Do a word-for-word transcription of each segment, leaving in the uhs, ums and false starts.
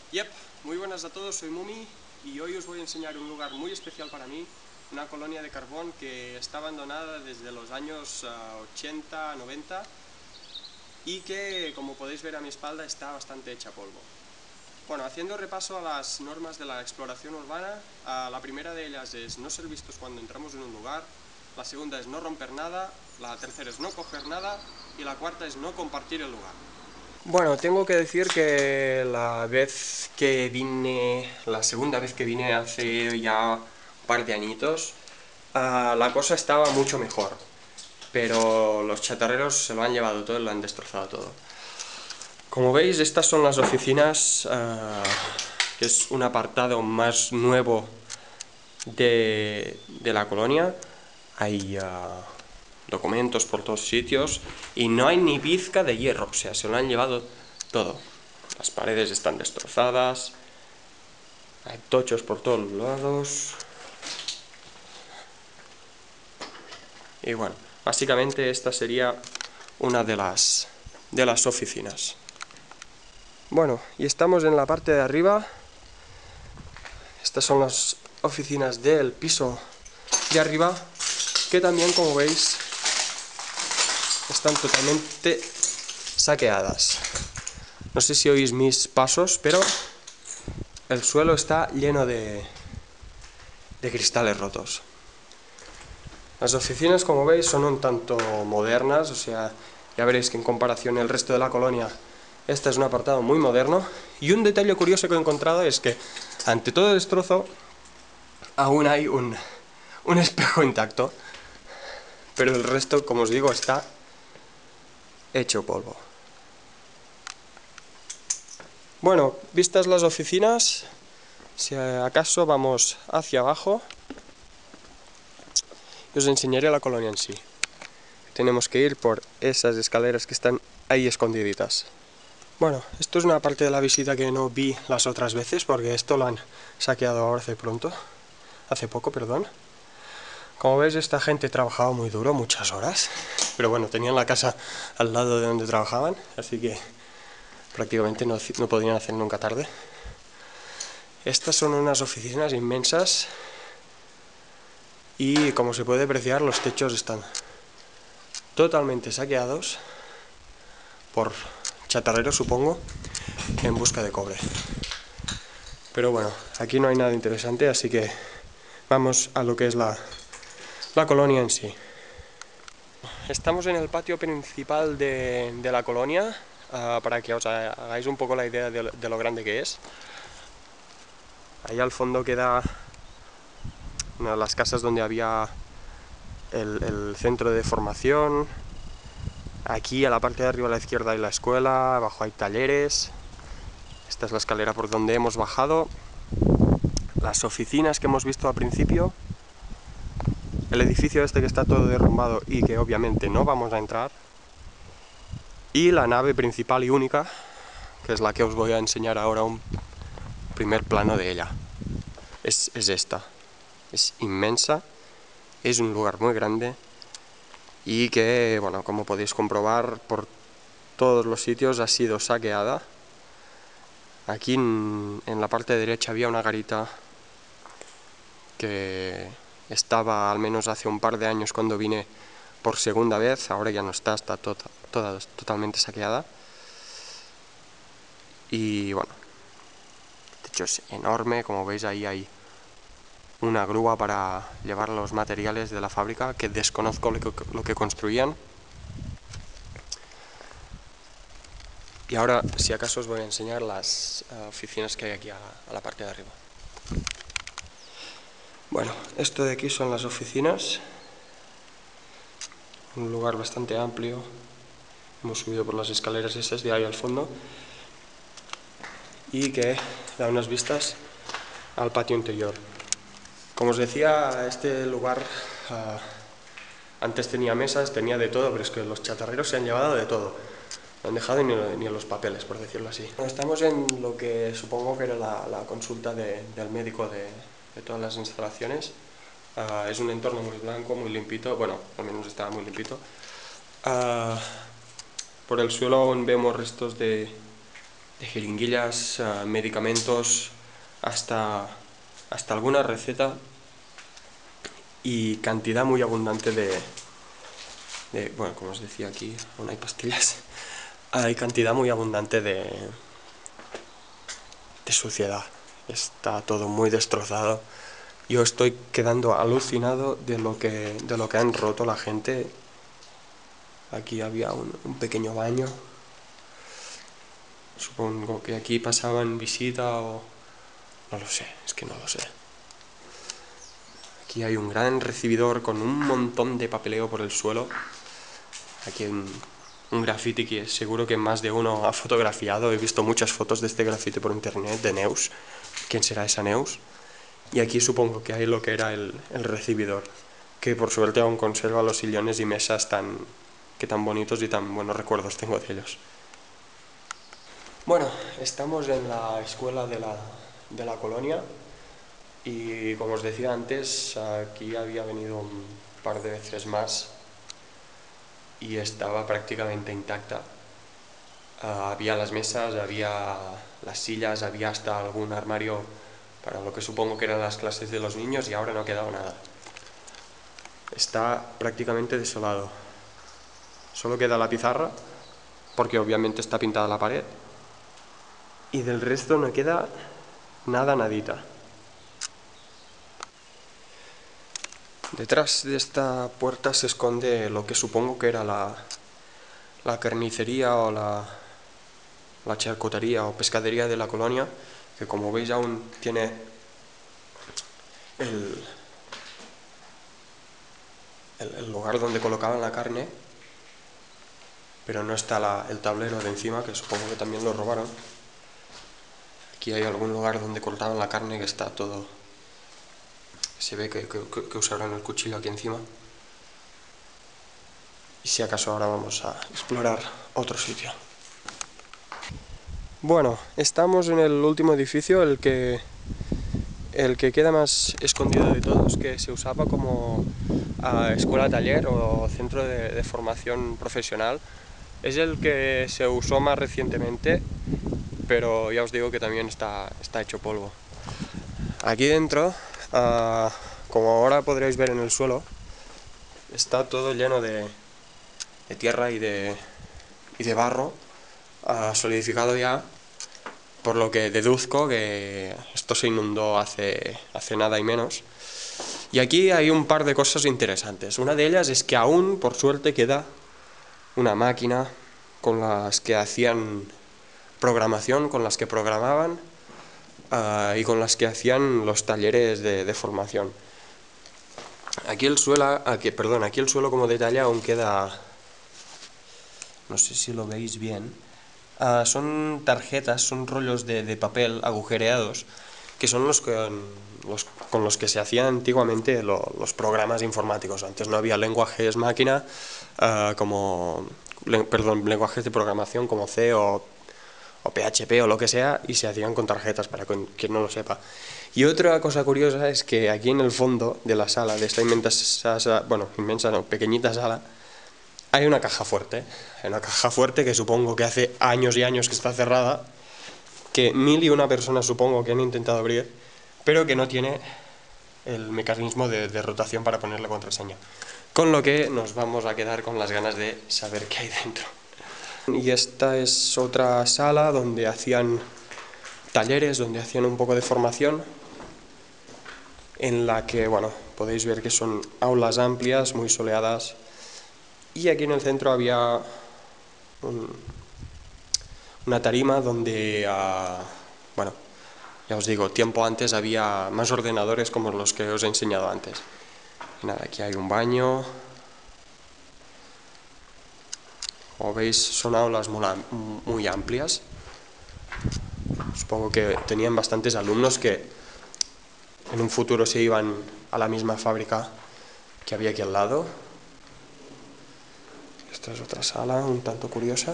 Yep, muy buenas a todos, soy Mumi y hoy os voy a enseñar un lugar muy especial para mí, una colonia de carbón que está abandonada desde los años uh, ochenta, noventa y que, como podéis ver a mi espalda, está bastante hecha polvo. Bueno, haciendo repaso a las normas de la exploración urbana, uh, la primera de ellas es no ser vistos cuando entramos en un lugar, la segunda es no romper nada, la tercera es no coger nada y la cuarta es no compartir el lugar. Bueno, tengo que decir que la vez que vine, la segunda vez que vine hace ya un par de añitos, uh, la cosa estaba mucho mejor, pero los chatarreros se lo han llevado todo y lo han destrozado todo. Como veis, estas son las oficinas, uh, que es un apartado más nuevo de, de la colonia. Hay uh, documentos por todos sitios y no hay ni pizca de hierro, o sea, se lo han llevado todo. Las paredes están destrozadas, hay tochos por todos lados. Y bueno, básicamente esta sería una de las, de las oficinas. Bueno, y estamos en la parte de arriba. Estas son las oficinas del piso de arriba, que también, como veis, están totalmente saqueadas. No sé si oís mis pasos, pero el suelo está lleno de, de cristales rotos. Las oficinas, como veis, son un tanto modernas, o sea, ya veréis que en comparación al resto de la colonia, este es un apartado muy moderno. Y un detalle curioso que he encontrado es que, ante todo el destrozo, aún hay un, un espejo intacto, pero el resto, como os digo, está hecho polvo. Bueno, vistas las oficinas, si acaso vamos hacia abajo y os enseñaré la colonia en sí. Tenemos que ir por esas escaleras que están ahí escondiditas. Bueno, esto es una parte de la visita que no vi las otras veces, porque esto lo han saqueado ahora hace pronto, hace poco, perdón. Como veis, esta gente trabajaba muy duro, muchas horas, pero bueno, tenían la casa al lado de donde trabajaban, así que prácticamente no, no podían hacer nunca tarde. Estas son unas oficinas inmensas y, como se puede apreciar, los techos están totalmente saqueados por chatarreros, supongo, en busca de cobre. Pero bueno, aquí no hay nada interesante, así que vamos a lo que es la, la colonia en sí. Estamos en el patio principal de, de la colonia, uh, para que os hagáis un poco la idea de, de lo grande que es. Ahí al fondo queda una de las casas donde había el, el centro de formación. Aquí a la parte de arriba a la izquierda hay la escuela, abajo hay talleres. Esta es la escalera por donde hemos bajado. Las oficinas que hemos visto al principio. El edificio este que está todo derrumbado y que obviamente no vamos a entrar. Y la nave principal y única, que es la que os voy a enseñar ahora un primer plano de ella. Es, es esta. Es inmensa. Es un lugar muy grande. Y que, bueno, como podéis comprobar, por todos los sitios ha sido saqueada. Aquí en, en la parte derecha había una garita que estaba, al menos hace un par de años cuando vine por segunda vez, ahora ya no está, está toda, toda, totalmente saqueada. Y bueno, el techo es enorme, como veis ahí hay una grúa para llevar los materiales de la fábrica, que desconozco lo que, lo que construían. Y ahora, si acaso, os voy a enseñar las uh, oficinas que hay aquí a la, a la parte de arriba. Bueno, esto de aquí son las oficinas. Un lugar bastante amplio. Hemos subido por las escaleras esas de ahí al fondo. Y que da unas vistas al patio interior. Como os decía, este lugar uh, antes tenía mesas, tenía de todo, pero es que los chatarreros se han llevado de todo. No han dejado ni, ni en los papeles, por decirlo así. Estamos en lo que supongo que era la, la consulta de, del médico de, de todas las instalaciones. Uh, es un entorno muy blanco, muy limpito, bueno, al menos estaba muy limpito. Uh, por el suelo aún vemos restos de, de jeringuillas, uh, medicamentos, hasta, hasta alguna receta y cantidad muy abundante de, de, bueno, como os decía aquí, aún hay pastillas, hay cantidad muy abundante de, de suciedad. Está todo muy destrozado. Yo estoy quedando alucinado de lo que, de lo que han roto la gente. Aquí había un, un pequeño baño. Supongo que aquí pasaban visita o... no lo sé, es que no lo sé. Aquí hay un gran recibidor con un montón de papeleo por el suelo. Aquí hay un, un grafiti que seguro que más de uno ha fotografiado. He visto muchas fotos de este grafiti por internet, de Neus. ¿Quién será esa Neus? Y aquí supongo que hay lo que era el, el recibidor, que por suerte aún conserva los sillones y mesas tan, que tan bonitos y tan buenos recuerdos tengo de ellos. Bueno, estamos en la escuela de la, de la colonia y como os decía antes, aquí había venido un par de veces más y estaba prácticamente intacta. Uh, había las mesas, había las sillas, había hasta algún armario para lo que supongo que eran las clases de los niños y ahora no ha quedado nada. Está prácticamente desolado. Solo queda la pizarra, porque obviamente está pintada la pared, y del resto no queda nada, nadita. Detrás de esta puerta se esconde lo que supongo que era la, la carnicería o la, la charcutería o pescadería de la colonia, que como veis aún tiene el, el, el lugar donde colocaban la carne, pero no está la, el tablero de encima, que supongo que también lo robaron. Aquí hay algún lugar donde cortaban la carne que está todo... se ve que, que, que usaron el cuchillo aquí encima. Y si acaso ahora vamos a explorar otro sitio. Bueno, estamos en el último edificio, el que, el que queda más escondido de todos, que se usaba como uh, escuela-taller o centro de, de formación profesional. Es el que se usó más recientemente, pero ya os digo que también está, está hecho polvo. Aquí dentro, uh, como ahora podréis ver en el suelo, está todo lleno de, de tierra y de, y de barro, uh, solidificado ya, por lo que deduzco que esto se inundó hace, hace nada y menos. Y aquí hay un par de cosas interesantes. Una de ellas es que aún, por suerte, queda una máquina con las que hacían programación, con las que programaban uh, y con las que hacían los talleres de, de formación. Aquí el suelo, aquí, perdón, aquí el suelo como detalle aún queda, no sé si lo veis bien, uh, son tarjetas, son rollos de, de papel agujereados, que son los, que, los con los que se hacían antiguamente lo, los programas informáticos. Antes no había lenguajes máquina, uh, como, le, perdón, lenguajes de programación como C o, o P H P o lo que sea, y se hacían con tarjetas, para quien no lo sepa. Y otra cosa curiosa es que aquí en el fondo de la sala, de esta inmensa, bueno, inmensa no, pequeñita sala, hay una caja fuerte, hay una caja fuerte que supongo que hace años y años que está cerrada, que mil y una personas supongo que han intentado abrir, pero que no tiene el mecanismo de, de rotación para poner la contraseña. Con lo que nos vamos a quedar con las ganas de saber qué hay dentro. Y esta es otra sala donde hacían talleres, donde hacían un poco de formación, en la que, bueno, podéis ver que son aulas amplias, muy soleadas, y aquí en el centro había un, una tarima donde, uh, bueno, ya os digo, tiempo antes había más ordenadores como los que os he enseñado antes. Y nada, aquí hay un baño. Como veis, son aulas muy, muy amplias. Supongo que tenían bastantes alumnos que en un futuro se iban a la misma fábrica que había aquí al lado. Esta es otra sala un tanto curiosa.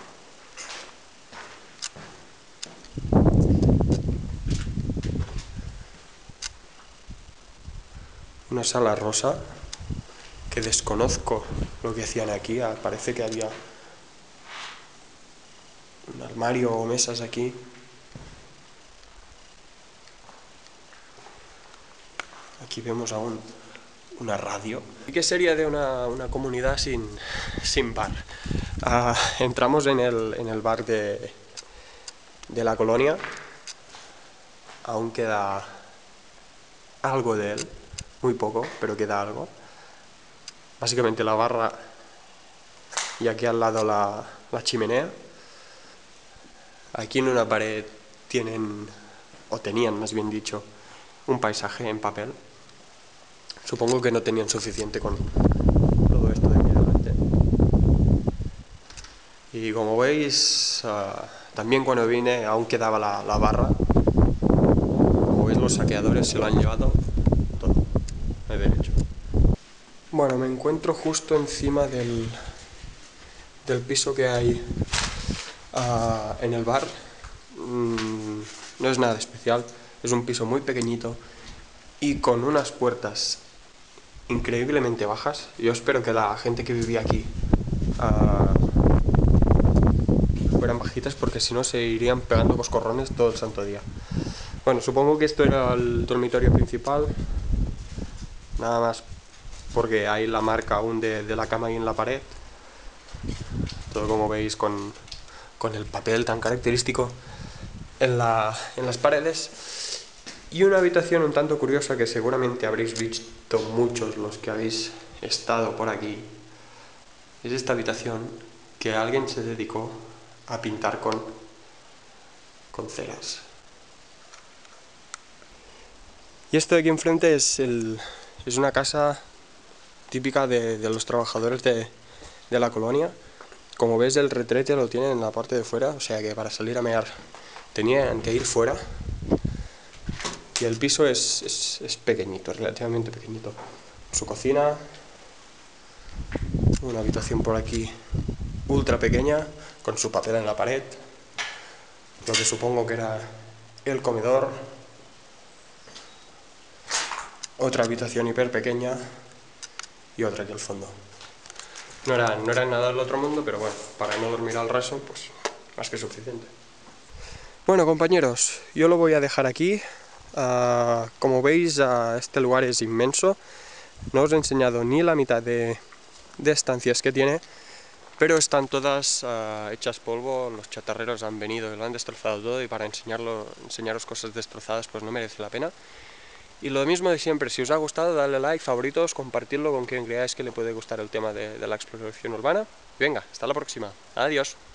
Una sala rosa, que desconozco lo que hacían aquí. Parece que había un armario o mesas aquí. Aquí vemos aún una radio. ¿Y qué sería de una, una comunidad sin, sin bar? Uh, entramos en el, en el bar de, de la colonia. Aún queda algo de él, muy poco, pero queda algo. Básicamente la barra y aquí al lado la, la chimenea. Aquí en una pared tienen, o tenían más bien dicho, un paisaje en papel. Supongo que no tenían suficiente con todo esto de aquí delante. Y como veis, uh, también cuando vine aún quedaba la, la barra. Como veis, los saqueadores se lo han llevado todo, de derecho. Bueno, me encuentro justo encima del, del piso que hay uh, en el bar. Mm, no es nada especial, es un piso muy pequeñito y con unas puertas increíblemente bajas. Yo espero que la gente que vivía aquí uh, fueran bajitas, porque si no se irían pegando coscorrones todo el santo día. Bueno, supongo que esto era el dormitorio principal, nada más porque hay la marca aún de, de la cama ahí en la pared. Todo, como veis, con, con el papel tan característico en, la, en las paredes. Y una habitación un tanto curiosa que seguramente habréis visto muchos los que habéis estado por aquí. Es esta habitación que alguien se dedicó a pintar con, con ceras. Y esto de aquí enfrente es, el, es una casa típica de, de los trabajadores de, de la colonia. Como ves, el retrete lo tienen en la parte de fuera, o sea que para salir a mear tenían que ir fuera. Y el piso es, es, es pequeñito, relativamente pequeñito. Su cocina, una habitación por aquí ultra pequeña, con su papel en la pared, lo que supongo que era el comedor. Otra habitación hiper pequeña y otra aquí al fondo. No era, no era nada del otro mundo, pero bueno, para no dormir al raso, pues más que suficiente. Bueno, compañeros, yo lo voy a dejar aquí. Uh, como veis, uh, este lugar es inmenso. No os he enseñado ni la mitad de, de estancias que tiene, pero están todas uh, hechas polvo. Los chatarreros han venido y lo han destrozado todo, y para enseñarlo, enseñaros cosas destrozadas pues no merece la pena. Y lo mismo de siempre, si os ha gustado, dadle like, favoritos, compartirlo con quien creáis que le puede gustar el tema de, de la exploración urbana. Venga, hasta la próxima. Adiós.